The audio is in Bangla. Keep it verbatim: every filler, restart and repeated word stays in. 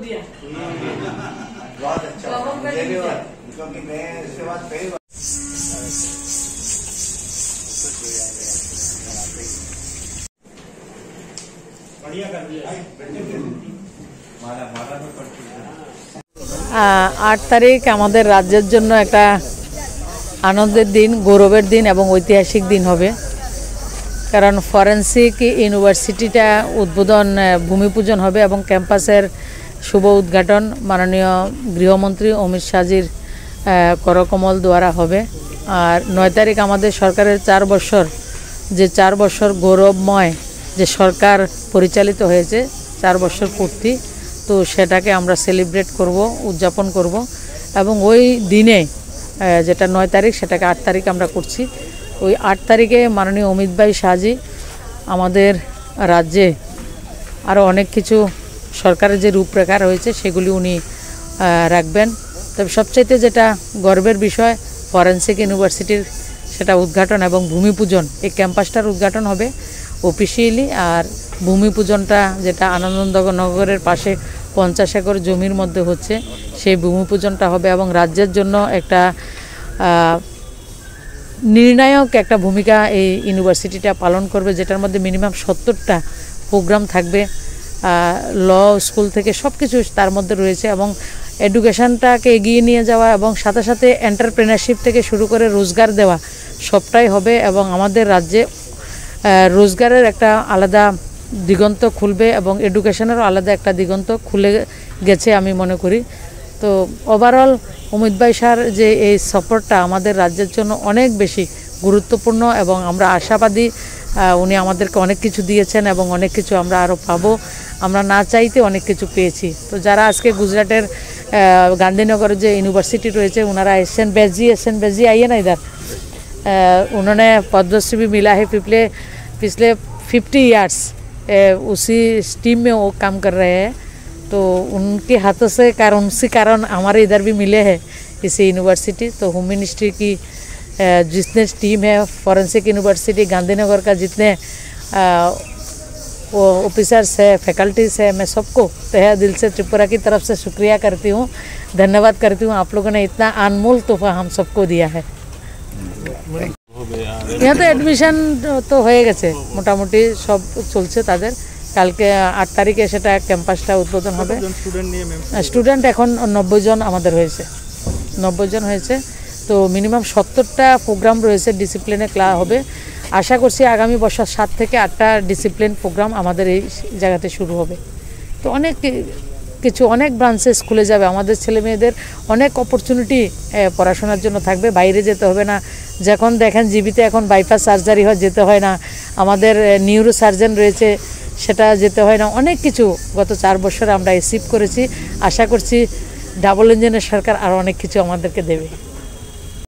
दिया। बहुत अच्छा, मुझे भी हुआ क्योंकि मैं इसके बाद कई बार बढ़िया कर दिया। আট তারিখ আমাদের রাজ্যের জন্য একটা আনন্দের দিন, গৌরবের দিন এবং ঐতিহাসিক দিন হবে। কারণ ফরেন্সিক ইউনিভার্সিটিটা উদ্বোধন, ভূমি পূজন হবে এবং ক্যাম্পাসের শুভ উদ্ঘাটন মাননীয় গৃহমন্ত্রী অমিত শাহজির করকমল দ্বারা হবে। আর নয় তারিখ আমাদের সরকারের চার বছর যে চার বছর গৌরবময় যে সরকার পরিচালিত হয়েছে, চার বছর পূর্তি, তো সেটাকে আমরা সেলিব্রেট করব, উদযাপন করব। এবং ওই দিনে যেটা নয় তারিখ সেটাকে আট তারিখ আমরা করছি। ওই আট তারিখে মাননীয় অমিত ভাই শাহজি আমাদের রাজ্যে আরও অনেক কিছু সরকারের যে রূপরেখা রয়েছে সেগুলি উনি রাখবেন। তবে সবচাইতে যেটা গর্বের বিষয়, ফরেন্সিক ইউনিভার্সিটির সেটা উদ্ঘাটন এবং ভূমি পূজন, এই ক্যাম্পাসটার উদ্ঘাটন হবে অফিসিয়ালি। আর ভূমি পূজনটা যেটা আনন্দনগরের পাশে পঞ্চাশ একর জমির মধ্যে হচ্ছে, সেই ভূমি পূজনটা হবে এবং রাজ্যের জন্য একটা নির্ণায়ক একটা ভূমিকা এই ইউনিভার্সিটিটা পালন করবে, যেটার মধ্যে মিনিমাম সত্তরটা প্রোগ্রাম থাকবে। ল স্কুল থেকে সব কিছু তার মধ্যে রয়েছে এবং এডুকেশনটাকে এগিয়ে নিয়ে যাওয়া এবং সাথে সাথে এন্টারপ্রেনারশিপ থেকে শুরু করে রোজগার দেওয়া সবটাই হবে। এবং আমাদের রাজ্যে রোজগারের একটা আলাদা দিগন্ত খুলবে এবং এডুকেশনেরও আলাদা একটা দিগন্ত খুলে গেছে আমি মনে করি। তো ওভারঅল অমিত ভাই স্যার যে এই সফরটা আমাদের রাজ্যের জন্য অনেক বেশি গুরুত্বপূর্ণ এবং আমরা আশাবাদী। উনি আমাদেরকে অনেক কিছু দিয়েছেন এবং অনেক কিছু আমরা আরও পাবো। আমরা না চাইতে অনেক কিছু পেয়েছি। তো যারা আজকে গুজরাটের গান্ধীনগরের যে ইউনিভার্সিটি রয়েছে ওনারা এসছেন, বেজি एस एन बेजी आइए ना इधर। उन्होंने पद्मश्री भी मिला है पिछले पिछले फिफ्टी ईयर्स उसी टीम में वो काम कर रहे हैं। तो उनके हाथों से कारण उसी कारण हमारे इधर भी मिले हैं इसी यूनिवर्सिटी। तो होम मिनिस्ट्री की जितने टीम है, फॉरेंसिक यूनिवर्सिटी गांधीनगर का जितने वो ऑफिसर्स है, फैकल्टीज़ है, मैं सबको तहे दिल से त्रिपुरा की तरफ से शुक्रिया करती हूँ, धन्यवाद करती हूँ। आप लोगों ने इतना अनमोल तोहफा हम सबको दिया है। यहाँ तो एडमिशन तो হয়ে গেছে, মোটামুটি সব চলছে তাদের। কালকে আট তারিখে সেটা ক্যাম্পাসটা উদ্বোধন হবে। স্টুডেন্ট এখন নব্বই জন আমাদের হয়েছে, নব্বই জন হয়েছে। তো মিনিমাম সত্তরটা প্রোগ্রাম রয়েছে, ডিসিপ্লিনে ক্লাস হবে। আশা করছি আগামী বছর সাত থেকে আটটা ডিসিপ্লিন প্রোগ্রাম আমাদের এই জায়গাতে শুরু হবে। তো অনেক কিছু, অনেক ব্রাঞ্চেস খুলে যাবে। আমাদের ছেলে মেয়েদের অনেক অপরচুনিটি পড়াশোনার জন্য থাকবে, বাইরে যেতে হবে না। যখন দেখেন জীবিতে এখন বাইপাস সার্জারি হয়, যেতে হয় না। আমাদের নিউরো সার্জন রয়েছে, সেটা যেতে হয় না। অনেক কিছু গত চার বছরে আমরা অ্যাচিভ করেছি। আশা করছি ডাবল ইঞ্জিনের সরকার আরও অনেক কিছু আমাদেরকে দেবে।